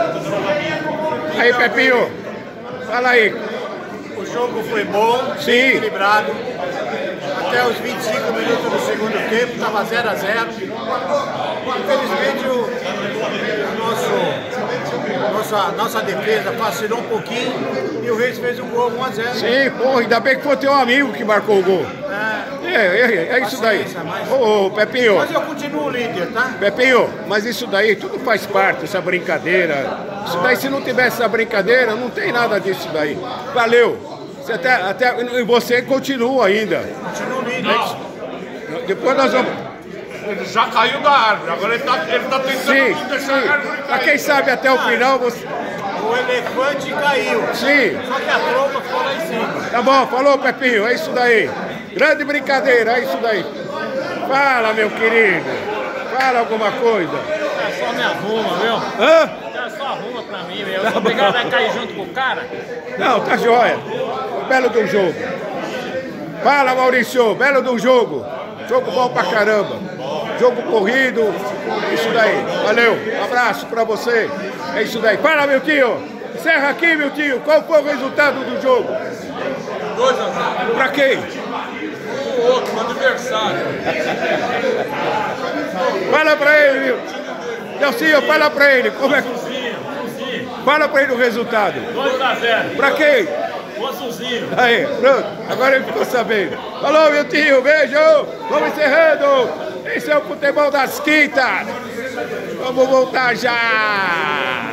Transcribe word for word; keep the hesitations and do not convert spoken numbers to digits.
Aí, Pepinho, fala aí. O jogo foi bom, Sim. equilibrado. Até os vinte e cinco minutos do segundo tempo, estava zero a zero. Infelizmente, o nosso, nossa, nossa defesa vacilou um pouquinho e o Reis fez um gol um a zero. Sim, porra, ainda bem que foi teu amigo que marcou o gol. É, é, é, é isso daí. Mas... Ô, ô, Pepinho. Mas eu continuo líder, tá? Pepinho, mas isso daí tudo faz parte, essa brincadeira. Isso daí, se não tivesse essa brincadeira, não tem nada disso daí. Valeu. Você até, até, e você continua ainda. Continuo líder. Não. Depois nós vamos... Ele já caiu da árvore, agora ele tá, ele tá tentando Sim, não deixar sim. a árvore cair. Mas quem sabe até o final você... O elefante caiu. Sim. Só que a tromba ficou lá em cima. Tá bom, falou, Pepinho, é isso daí. Grande brincadeira, é isso daí. Fala, meu querido. Fala alguma coisa. É só me arruma, viu? Hã? É só arruma pra mim, meu. Eu sou obrigado a cair junto com o cara. Não, tá joia. Belo de um jogo. Fala, Maurício, belo de um jogo. Jogo bom pra caramba. Jogo corrido, isso daí. Valeu, um abraço pra você. É isso daí. Fala, meu tio. Encerra aqui, meu tio. Qual foi o resultado do jogo? dois a zero. Pra quem? O outro, o adversário. Fala pra ele, viu? Nelsinho, fala pra ele. Como é que... Fala pra ele o resultado. dois a zero. Pra quem? O azulzinho. Aí, pronto. Agora ele ficou sabendo. Falou, meu tio. Beijo. Vamos encerrando. Esse é o futebol das quintas. Vamos voltar já.